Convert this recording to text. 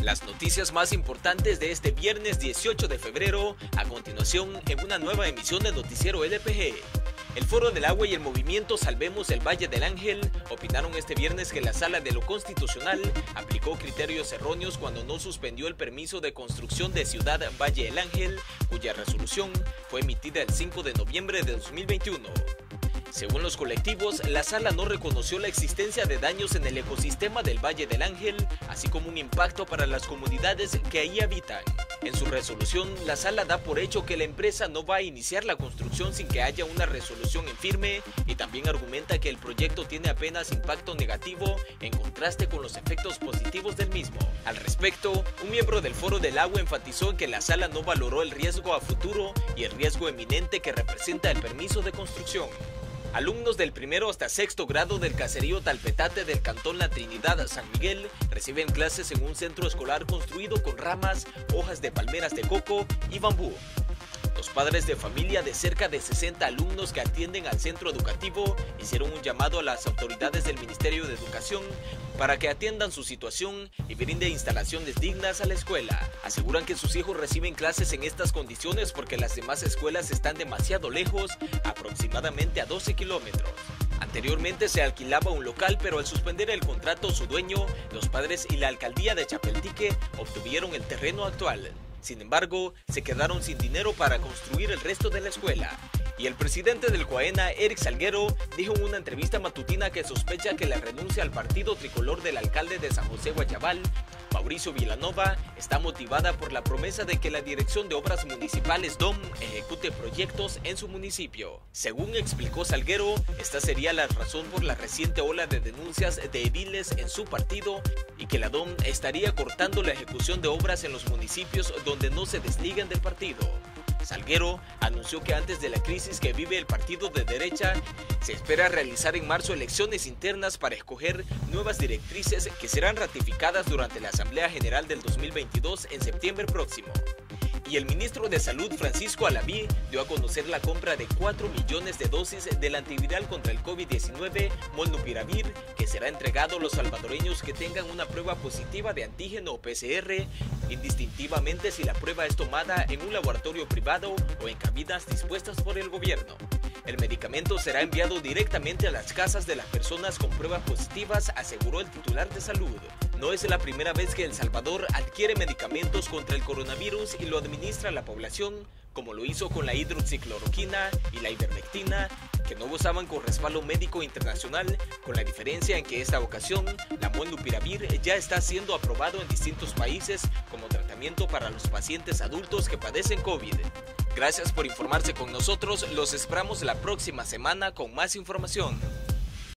Las noticias más importantes de este viernes 18 de febrero, a continuación en una nueva emisión del noticiero LPG. El Foro del Agua y el movimiento Salvemos el Valle del Ángel opinaron este viernes que la Sala de lo Constitucional aplicó criterios erróneos cuando no suspendió el permiso de construcción de Ciudad Valle del Ángel, cuya resolución fue emitida el 5 de noviembre de 2021. Según los colectivos, la sala no reconoció la existencia de daños en el ecosistema del Valle del Ángel, así como un impacto para las comunidades que ahí habitan. En su resolución, la sala da por hecho que la empresa no va a iniciar la construcción sin que haya una resolución en firme y también argumenta que el proyecto tiene apenas impacto negativo en contraste con los efectos positivos del mismo. Al respecto, un miembro del Foro del Agua enfatizó en que la sala no valoró el riesgo a futuro y el riesgo eminente que representa el permiso de construcción. Alumnos del primero hasta sexto grado del caserío Talpetate del cantón La Trinidad, San Miguel, reciben clases en un centro escolar construido con ramas, hojas de palmeras de coco y bambú. Los padres de familia de cerca de 60 alumnos que atienden al centro educativo hicieron un llamado a las autoridades del Ministerio de Educación para que atiendan su situación y brinden instalaciones dignas a la escuela. Aseguran que sus hijos reciben clases en estas condiciones porque las demás escuelas están demasiado lejos, aproximadamente a 12 kilómetros. Anteriormente se alquilaba un local, pero al suspender el contrato su dueño, los padres y la alcaldía de Chapeltique obtuvieron el terreno actual. Sin embargo, se quedaron sin dinero para construir el resto de la escuela. Y el presidente del COAENA, Eric Salguero, dijo en una entrevista matutina que sospecha que la renuncia al partido tricolor del alcalde de San José Guayabal, Mauricio Vilanova, está motivada por la promesa de que la Dirección de Obras Municipales DOM ejecute proyectos en su municipio. Según explicó Salguero, esta sería la razón por la reciente ola de denuncias de ediles en su partido y que la DOM estaría cortando la ejecución de obras en los municipios donde no se desligan del partido. Salguero anunció que antes de la crisis que vive el partido de derecha, se espera realizar en marzo elecciones internas para escoger nuevas directrices que serán ratificadas durante la Asamblea General del 2022 en septiembre próximo. Y el ministro de Salud, Francisco Alaví, dio a conocer la compra de 4 millones de dosis del antiviral contra el COVID-19 Molnupiravir, que será entregado a los salvadoreños que tengan una prueba positiva de antígeno o PCR, indistintivamente si la prueba es tomada en un laboratorio privado o en cabinas dispuestas por el gobierno. El medicamento será enviado directamente a las casas de las personas con pruebas positivas, aseguró el titular de salud. No es la primera vez que El Salvador adquiere medicamentos contra el coronavirus y lo administra a la población, como lo hizo con la hidroxicloroquina y la ivermectina, que no gozaban con respaldo médico internacional, con la diferencia en que esta ocasión la Molnupiravir ya está siendo aprobado en distintos países como tratamiento para los pacientes adultos que padecen COVID. Gracias por informarse con nosotros, los esperamos la próxima semana con más información.